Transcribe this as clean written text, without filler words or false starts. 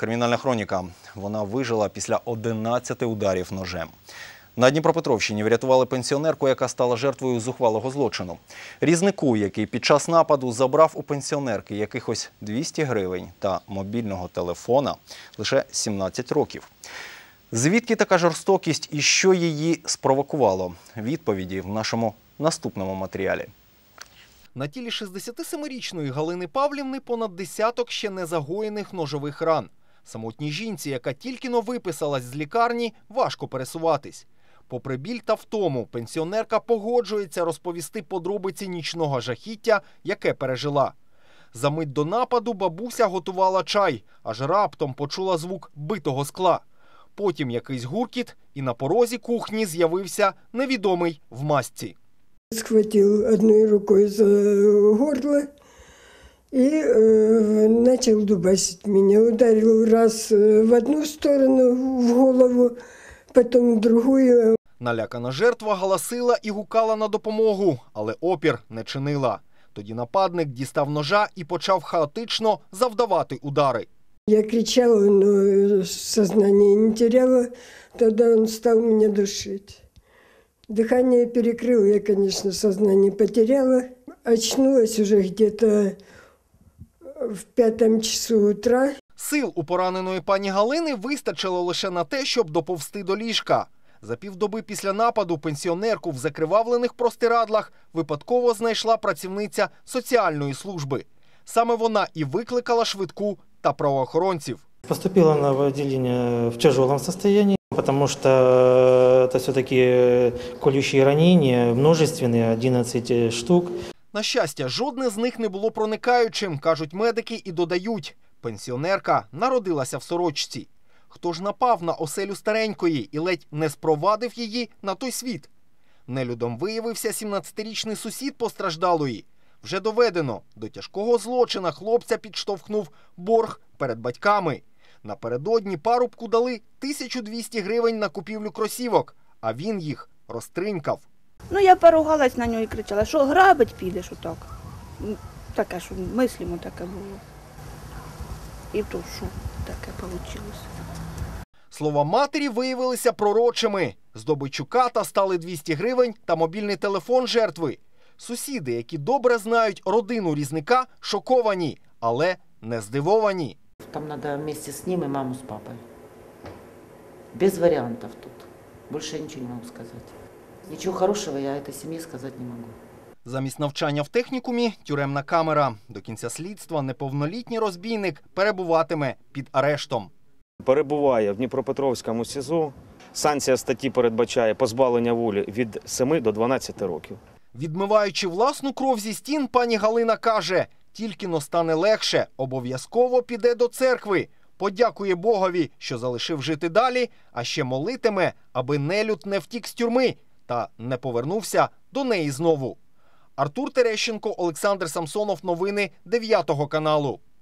кримінальна хроніка. Вона вижила після 11 ударів ножем. На Дніпропетровщині врятували пенсіонерку, яка стала жертвою зухвалого злочину. Різнику, який під час нападу забрав у пенсіонерки якихось 200 гривень та мобільного телефона, лише 17 років. Звідки така жорстокість і що її спровокувало? Відповіді в нашому наступному матеріалі. На тілі 67-річної Галини Павлівни понад десяток ще незагоєних ножових ран. Самотній жінці, яка тільки-но виписалась з лікарні, важко пересуватись. Попри біль та втому, пенсіонерка погоджується розповісти подробиці нічного жахіття, яке пережила. За мить до нападу бабуся готувала чай, аж раптом почула звук битого скла. Потім якийсь гуркіт, і на порозі кухні з'явився невідомий в масці. Схватил одной рукой за горло и начал дубасить меня. Ударил раз в одну сторону, в голову, потом в другую. Налякана жертва галасила і гукала на допомогу, але опір не чинила. Тоді нападник дістав ножа і почав хаотично завдавати удари. Я кричала, но сознание не теряла. Тогда он стал меня душить. Дыхание перекрыло, я, конечно, сознание потеряла. Очнулась уже где-то в 5 часу утра. Сил у пораненої пані Галини вистачило лише на те, щоб доповзти до ліжка. За півдоби після нападу пенсіонерку в закривавлених простирадлах випадково знайшла працівниця соціальної служби. Саме вона і викликала швидку та правоохоронців. Поступила она в отделение в тяжелом состоянии, потому что это все-таки колющие ранения, множественные, 11 штук. На щастя, жодне з них не було проникаючим, кажуть медики і додають. Пенсіонерка народилася в сорочці. Хто ж напав на оселю старенької і ледь не спровадив її на той світ? Нелюдом виявився 17-річний сусід постраждалої. Вже доведено, до тяжкого злочина хлопця підштовхнув борг перед батьками. Напередодні парубку дали 1200 гривень на купівлю кросівок, а він їх розтринькав. Ну, я поругалась на нього і кричала, що грабить підеш отак. Таке, що мислимо таке було. І то, що таке вийшло. Слова матері виявилися пророчими. Здобичу ката стали 200 гривень та мобільний телефон жертви. Сусіди, які добре знають родину Різника, шоковані, але не здивовані. Там надо вместе с ним и маму с папой. Без вариантов тут. Больше я ничего не могу сказать. Ничего хорошего я этой семье сказать не могу. Замість навчання в технікумі – тюремна камера. До кінця слідства неповнолітній розбійник перебуватиме під арештом. Перебуває в Дніпропетровському СІЗО. Санкція статті передбачає позбавлення волі від 7 до 12 років. Відмиваючи власну кров зі стін, пані Галина каже, тільки-но стане легше, обов'язково піде до церкви, подякує Богові, що залишив жити далі, а ще молитиме, аби нелюд не втік з тюрми та не повернувся до неї знову. Артур Терещенко, Олександр Самсонов. Новини 9 каналу.